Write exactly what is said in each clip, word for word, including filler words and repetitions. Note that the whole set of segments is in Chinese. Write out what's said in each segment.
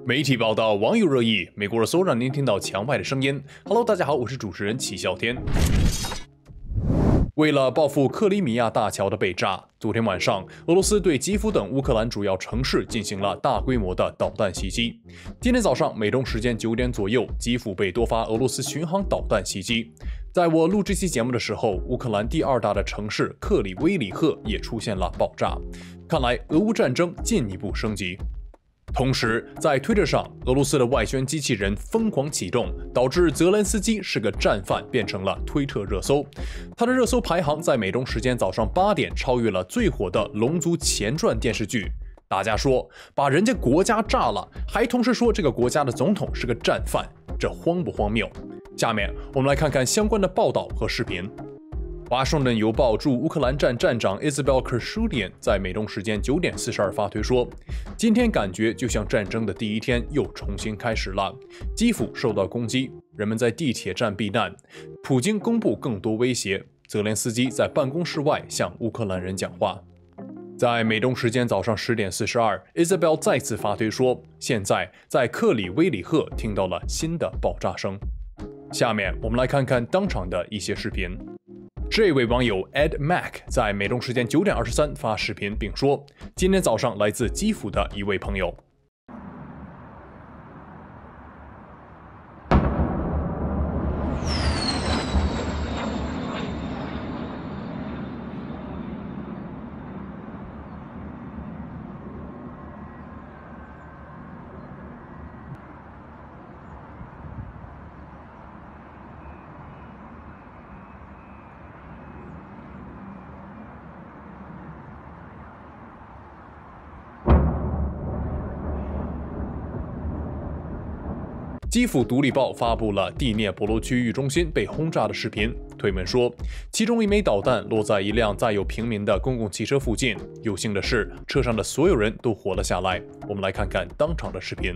媒体报道，网友热议，美国热搜让您听到墙外的声音。Hello， 大家好，我是主持人齐笑天。为了报复克里米亚大桥的被炸，昨天晚上，俄罗斯对基辅等乌克兰主要城市进行了大规模的导弹袭击。今天早上，美东时间九点左右，基辅被多发俄罗斯巡航导弹袭击。在我录这期节目的时候，乌克兰第二大的城市克里威里赫也出现了爆炸。看来，俄乌战争进一步升级。同时，在推特上，俄罗斯的外宣机器人疯狂启动，导致泽连斯基是个战犯变成了推特热搜。他的热搜排行在美东时间早上八点超越了最火的《龙族前传》电视剧。大家说，把人家国家炸了，还同时说这个国家的总统是个战犯，这荒不荒谬？下面我们来看看相关的报道和视频。华盛顿邮报驻乌克兰站站长 Isabel Kershudian 在美东时间九点四十二发推说：“今天感觉就像战争的第一天又重新开始了。基辅受到攻击，人们在地铁站避难。普京公布更多威胁，泽连斯基在办公室外向乌克兰人讲话。”在美东时间早上十点四十二 ，Isabel 再次发推说：“现在在克里威里赫听到了新的爆炸声。”下面我们来看看当场的一些视频。这位网友 Ed Mac 在美东时间九点二十三发视频，并说：“今天早上来自基辅的一位朋友。”基辅独立报发布了第聂伯罗区域中心被轰炸的视频，推文说，其中一枚导弹落在一辆载有平民的公共汽车附近，有幸的是，车上的所有人都活了下来。我们来看看当场的视频。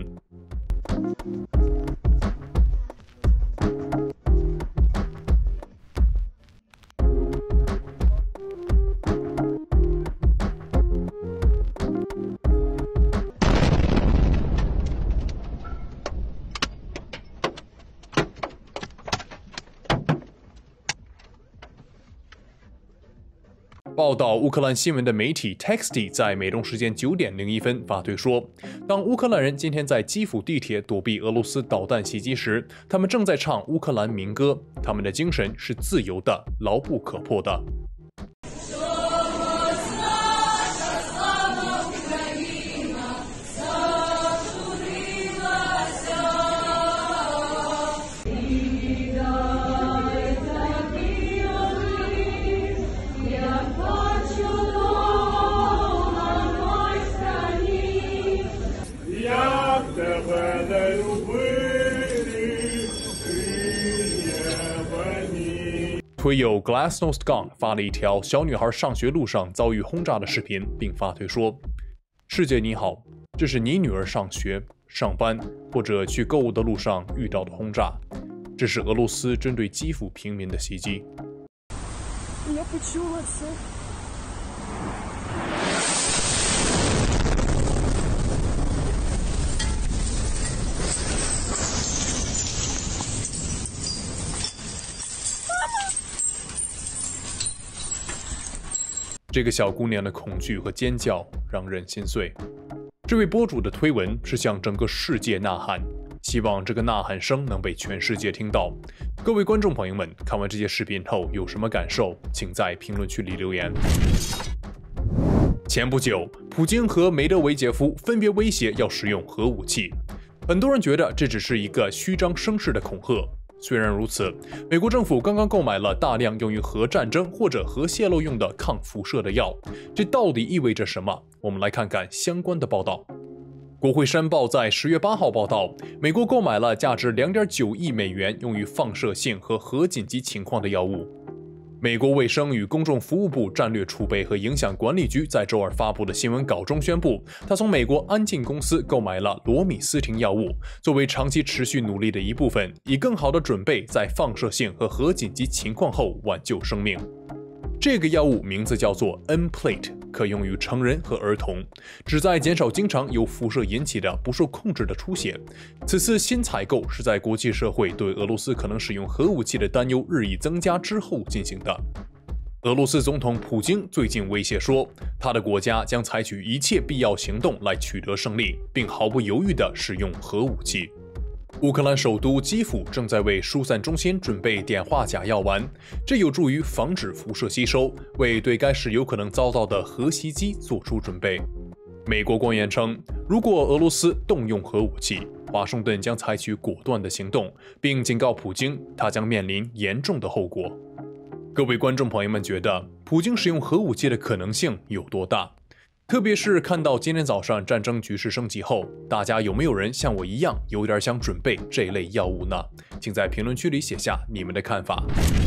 报道乌克兰新闻的媒体 Texty 在美东时间九点零一分发推说，当乌克兰人今天在基辅地铁躲避俄罗斯导弹袭击时，他们正在唱乌克兰民歌，他们的精神是自由的、牢不可破的。推友 Glasnost 发了一条小女孩上学路上遭遇轰炸的视频，并发推说：“世界你好，这是你女儿上学、上班或者去购物的路上遇到的轰炸，这是俄罗斯针对基辅平民的袭击。”这个小姑娘的恐惧和尖叫让人心碎。这位博主的推文是向整个世界呐喊，希望这个呐喊声能被全世界听到。各位观众朋友们，看完这些视频后有什么感受？请在评论区里留言。前不久，普京和梅德韦杰夫分别威胁要使用核武器，很多人觉得这只是一个虚张声势的恐吓。虽然如此，美国政府刚刚购买了大量用于核战争或者核泄漏用的抗辐射的药，这到底意味着什么？我们来看看相关的报道。国会山报在十月八号报道，美国购买了价值两点九亿美元用于放射性和核紧急情况的药物。美国卫生与公众服务部战略储备和影响管理局在周二发布的新闻稿中宣布，他从美国安进公司购买了罗米斯汀药物，作为长期持续努力的一部分，以更好地准备在放射性和核紧急情况后挽救生命。这个药物名字叫做 Nplate， 可用于成人和儿童，旨在减少经常由辐射引起的不受控制的出血。此次新采购是在国际社会对俄罗斯可能使用核武器的担忧日益增加之后进行的。俄罗斯总统普京最近威胁说，他的国家将采取一切必要行动来取得胜利，并毫不犹豫地使用核武器。乌克兰首都基辅正在为疏散中心准备碘化钾药丸，这有助于防止辐射吸收，为对该市有可能遭到的核袭击做出准备。美国官员称，如果俄罗斯动用核武器，华盛顿将采取果断的行动，并警告普京，他将面临严重的后果。各位观众朋友们觉得，普京使用核武器的可能性有多大？特别是看到今天早上战争局势升级后，大家有没有人像我一样有点想准备这类药物呢？请在评论区里写下你们的看法。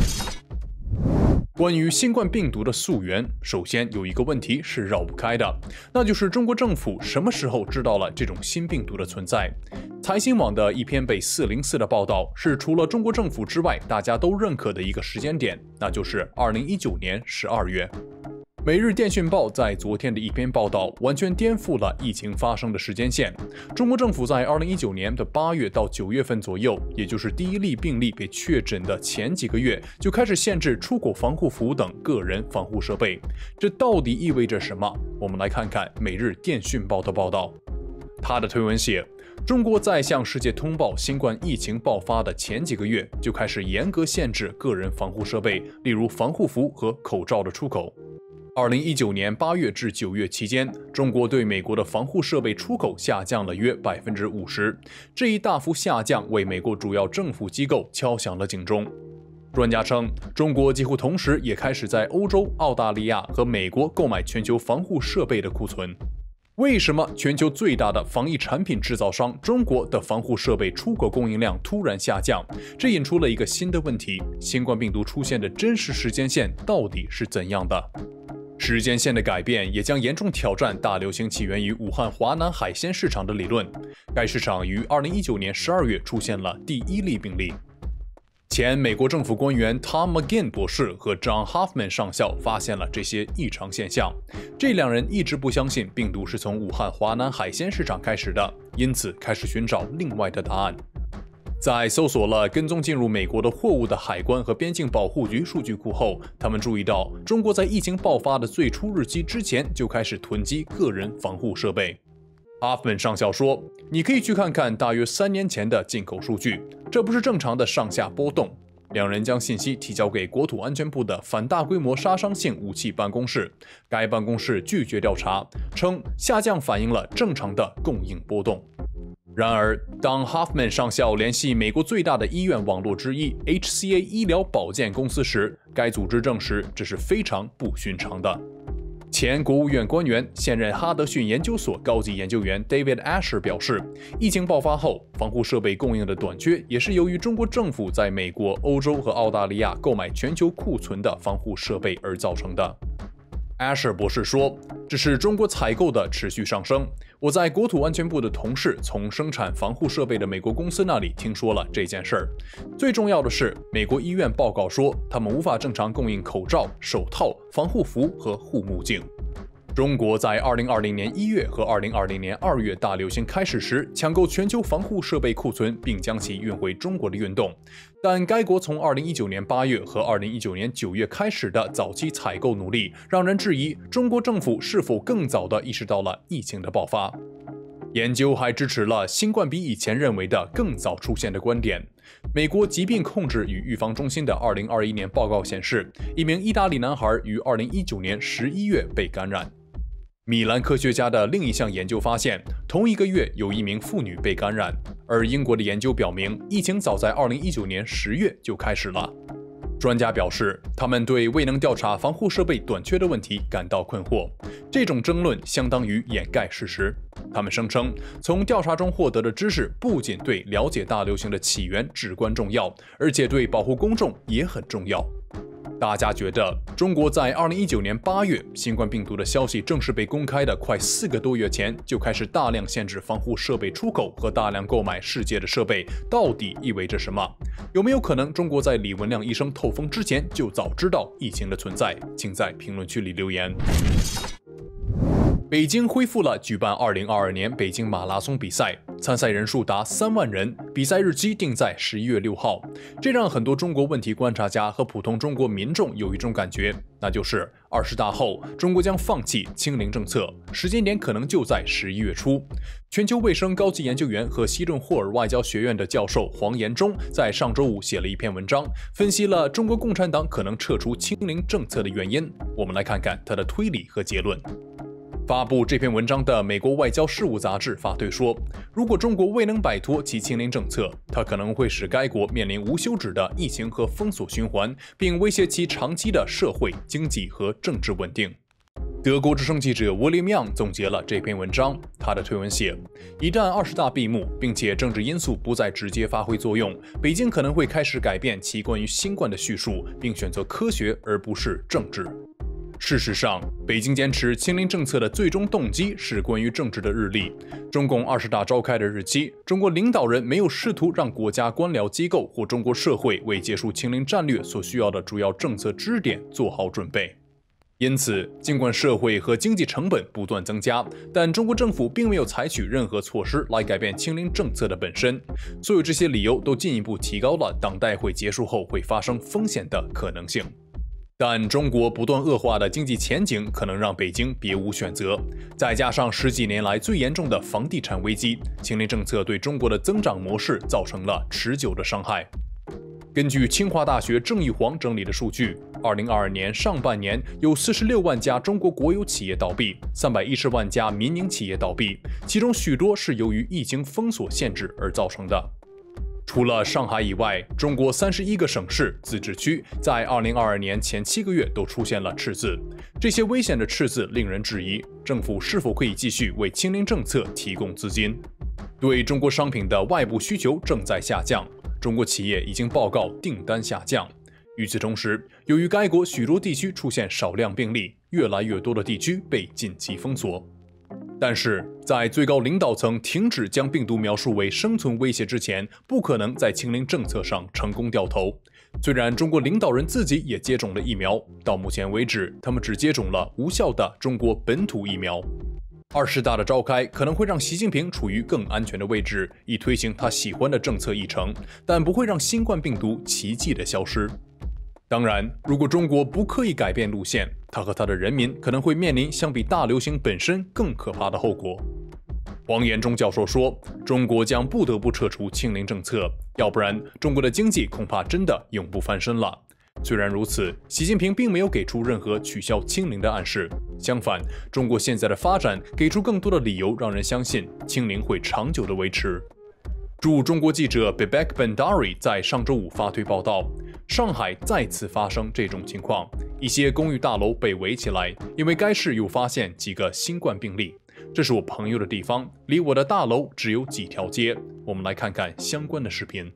关于新冠病毒的溯源，首先有一个问题是绕不开的，那就是中国政府什么时候知道了这种新病毒的存在？财新网的一篇被四零四的报道是除了中国政府之外大家都认可的一个时间点，那就是二零一九年十二月。每日电讯报在昨天的一篇报道完全颠覆了疫情发生的时间线。中国政府在二零一九年的八月到九月份左右，也就是第一例病例被确诊的前几个月，就开始限制出口防护服等个人防护设备。这到底意味着什么？我们来看看每日电讯报的报道。他的推文写，中国在向世界通报新冠疫情爆发的前几个月，就开始严格限制个人防护设备，例如防护服和口罩的出口。二零一九年八月至九月期间，中国对美国的防护设备出口下降了约百分之五十。这一大幅下降为美国主要政府机构敲响了警钟。专家称，中国几乎同时也开始在欧洲、澳大利亚和美国购买全球防护设备的库存。为什么全球最大的防疫产品制造商中国的防护设备出口供应量突然下降？这引出了一个新的问题：新冠病毒出现的真实时间线到底是怎样的？时间线的改变也将严重挑战大流行起源于武汉华南海鲜市场的理论。该市场于二零一九年十二月出现了第一例病例。前美国政府官员 Tom McGinn 博士和 John Hoffman 上校发现了这些异常现象。这两人一直不相信病毒是从武汉华南海鲜市场开始的，因此开始寻找另外的答案。在搜索了跟踪进入美国的货物的海关和边境保护局数据库后，他们注意到中国在疫情爆发的最初日期之前就开始囤积个人防护设备。Hoffman 上校说，你可以去看看大约三年前的进口数据，这不是正常的上下波动。两人将信息提交给国土安全部的反大规模杀伤性武器办公室，该办公室拒绝调查，称下降反映了正常的供应波动。然而，当 Hoffman 上校联系美国最大的医院网络之一 H C A 医疗保健公司时，该组织证实这是非常不寻常的。前国务院官员、现任哈德逊研究所高级研究员 David Asher 表示，疫情爆发后，防护设备供应的短缺也是由于中国政府在美国、欧洲和澳大利亚购买全球库存的防护设备而造成的。Asher 博士说，这是中国采购的持续上升。我在国土安全部的同事从生产防护设备的美国公司那里听说了这件事儿。最重要的是，美国医院报告说，他们无法正常供应口罩、手套、防护服和护目镜。中国在二零二零年一月和二零二零年二月大流行开始时抢购全球防护设备库存，并将其运回中国的运动，但该国从二零一九年八月和二零一九年九月开始的早期采购努力，让人质疑中国政府是否更早地意识到了疫情的爆发。研究还支持了新冠比以前认为的更早出现的观点。美国疾病控制与预防中心的二零二一年报告显示，一名意大利男孩于二零一九年十一月被感染。米兰科学家的另一项研究发现，同一个月有一名妇女被感染，而英国的研究表明，疫情早在二零一九年十月就开始了。专家表示，他们对未能调查防护设备短缺的问题感到困惑。这种争论相当于掩盖事实。他们声称，从调查中获得的知识不仅对了解大流行的起源至关重要，而且对保护公众也很重要。大家觉得，中国在二零一九年八月新冠病毒的消息正式被公开的快四个多月前，就开始大量限制防护设备出口和大量购买世界的设备，到底意味着什么？有没有可能中国在李文亮医生透风之前就早知道疫情的存在？请在评论区里留言。 北京恢复了举办二零二二年北京马拉松比赛，参赛人数达三万人，比赛日期定在十一月六号。这让很多中国问题观察家和普通中国民众有一种感觉，那就是二十大后中国将放弃清零政策，时间点可能就在十一月初。全球卫生高级研究员和西顿霍尔外交学院的教授黄延忠在上周五写了一篇文章，分析了中国共产党可能撤出清零政策的原因。我们来看看他的推理和结论。发布这篇文章的美国外交事务杂志发推说，如果中国未能摆脱其清零政策，它可能会使该国面临无休止的疫情和封锁循环，并威胁其长期的社会、经济和政治稳定。德国之声记者沃利姆·总结了这篇文章，他的推文写：一旦二十大闭幕，并且政治因素不再直接发挥作用，北京可能会开始改变其关于新冠的叙述，并选择科学而不是政治。事实上，北京坚持清零政策的最终动机是关于政治的日历。中共二十大召开的日期，中国领导人没有试图让国家官僚机构或中国社会为结束清零战略所需要的主要政策支点做好准备。因此，尽管社会和经济成本不断增加，但中国政府并没有采取任何措施来改变清零政策的本身。所有这些理由都进一步提高了党代会结束后会发生风险的可能性。但中国不断恶化的经济前景可能让北京别无选择，再加上十几年来最严重的房地产危机，清零政策对中国的增长模式造成了持久的伤害。根据清华大学郑玉煌整理的数据，二零二二年上半年有四十六万家中国国有企业倒闭，三百一十万家民营企业倒闭，其中许多是由于疫情封锁限制而造成的。除了上海以外，中国三十一个省市、自治区在二零二二年前七个月都出现了赤字。这些危险的赤字令人质疑，政府是否可以继续为清零政策提供资金？对中国商品的外部需求正在下降，中国企业已经报告订单下降。与此同时，由于该国许多地区出现少量病例，越来越多的地区被紧急封锁。但是在最高领导层停止将病毒描述为生存威胁之前，不可能在清零政策上成功掉头。虽然中国领导人自己也接种了疫苗，到目前为止，他们只接种了无效的中国本土疫苗。二十大的召开可能会让习近平处于更安全的位置，以推行他喜欢的政策议程，但不会让新冠病毒奇迹的消失。当然，如果中国不刻意改变路线，他和他的人民可能会面临相比大流行本身更可怕的后果。黄延忠教授说，中国将不得不撤除清零政策，要不然中国的经济恐怕真的永不翻身了。虽然如此，习近平并没有给出任何取消清零的暗示，相反，中国现在的发展给出更多的理由让人相信清零会长久的维持。驻中国记者 Bebek Bandari 在上周五发推报道，上海再次发生这种情况，一些公寓大楼被围起来，因为该市又发现几个新冠病例。这是我朋友的地方，离我的大楼只有几条街。我们来看看相关的视频。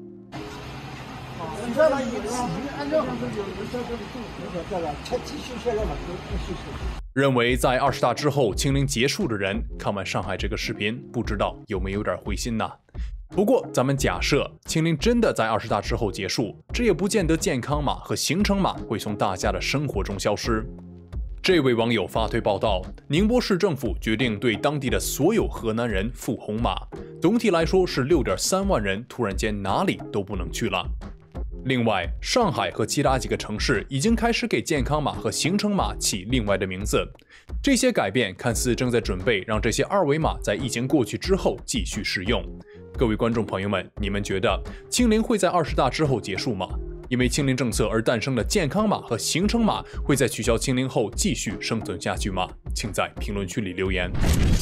认为在二十大之后清零结束的人，看完上海这个视频，不知道有没有点灰心呢？不过，咱们假设清零真的在二十大之后结束，这也不见得健康码和行程码会从大家的生活中消失。这位网友发推报道，宁波市政府决定对当地的所有河南人付红码，总体来说是 六点三万人突然间哪里都不能去了。另外，上海和其他几个城市已经开始给健康码和行程码起另外的名字。这些改变看似正在准备让这些二维码在疫情过去之后继续使用。各位观众朋友们，你们觉得清零会在二十大之后结束吗？因为清零政策而诞生的健康码和行程码会在取消清零后继续生存下去吗？请在评论区里留言。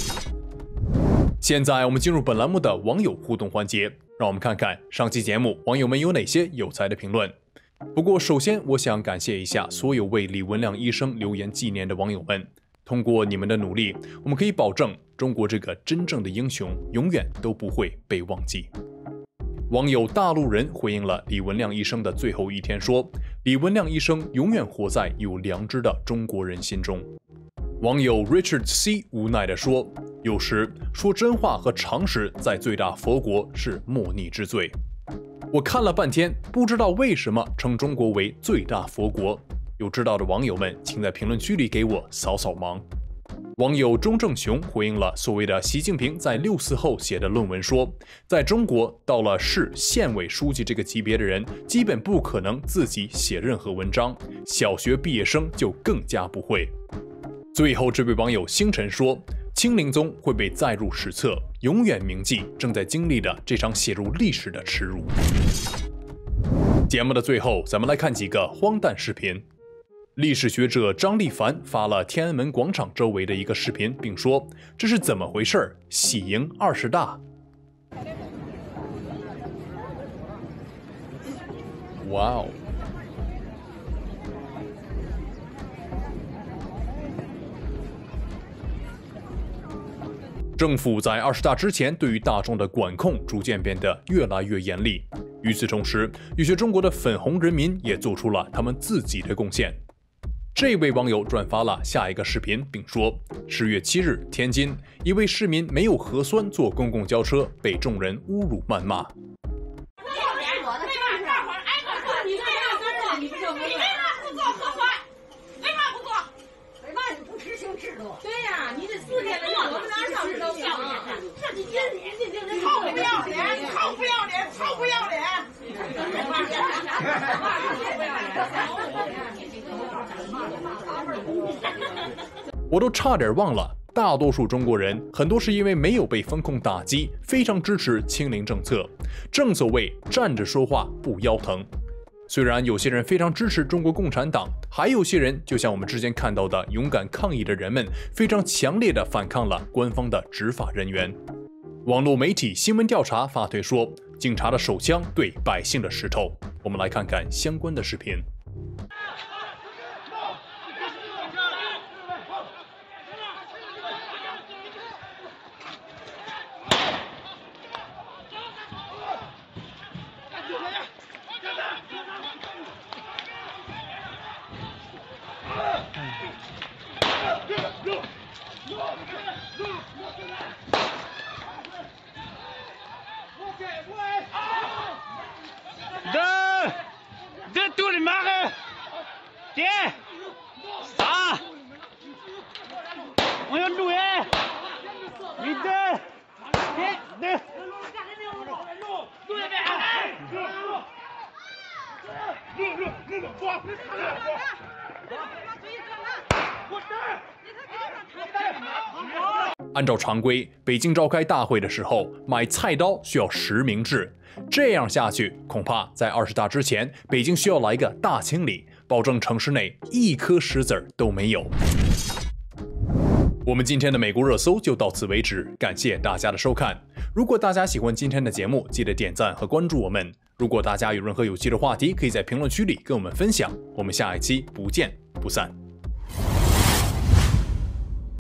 现在我们进入本栏目的网友互动环节，让我们看看上期节目网友们有哪些有才的评论。不过首先我想感谢一下所有为李文亮医生留言纪念的网友们，通过你们的努力，我们可以保证中国这个真正的英雄永远都不会被忘记。网友大陆人回应了李文亮医生的最后一天说，李文亮医生永远活在有良知的中国人心中。网友 Richard C 无奈地说，有时说真话和常识在最大佛国是莫逆之罪。我看了半天，不知道为什么称中国为最大佛国，有知道的网友们请在评论区里给我扫扫盲。 网友钟正雄回应了所谓的习近平在六四后写的论文说，在中国到了市县委书记这个级别的人，基本不可能自己写任何文章，小学毕业生就更加不会。最后，这位网友星辰说，清零宗会被载入史册，永远铭记正在经历的这场写入历史的耻辱。节目的最后，咱们来看几个荒诞视频。历史学者张立凡发了天安门广场周围的一个视频，并说：“这是怎么回事？喜迎二十大！”哇哦！政府在二十大之前对于大众的管控逐渐变得越来越严厉。与此同时，有些中国的粉红人民也做出了他们自己的贡献。这位网友转发了下一个视频，并说：十月七日，天津一位市民没有核酸坐公共轿车，被众人侮辱谩骂。 对呀，你这四天的我们哪上知道不了？这你这你这这臭不要脸，臭不要脸，臭不要脸！ 我都差点忘了，大多数中国人很多是因为没有被风控打击，非常支持清零政策。正所谓站着说话不腰疼。虽然有些人非常支持中国共产党，还有些人就像我们之前看到的勇敢抗议的人们，非常强烈的反抗了官方的执法人员。网络媒体新闻调查发推说，警察的手枪对百姓的石头。我们来看看相关的视频。 这这都你妈个！爹，啥？我要录哎！你这，爹，这。录那边，哎！录录录录录！我。 按照常规，北京召开大会的时候，买菜刀需要实名制。这样下去，恐怕在二十大之前，北京需要来一个大清理，保证城市内一颗石子儿都没有。我们今天的美国热搜就到此为止，感谢大家的收看。如果大家喜欢今天的节目，记得点赞和关注我们。如果大家有任何有趣的话题，可以在评论区里跟我们分享。我们下一期不见不散。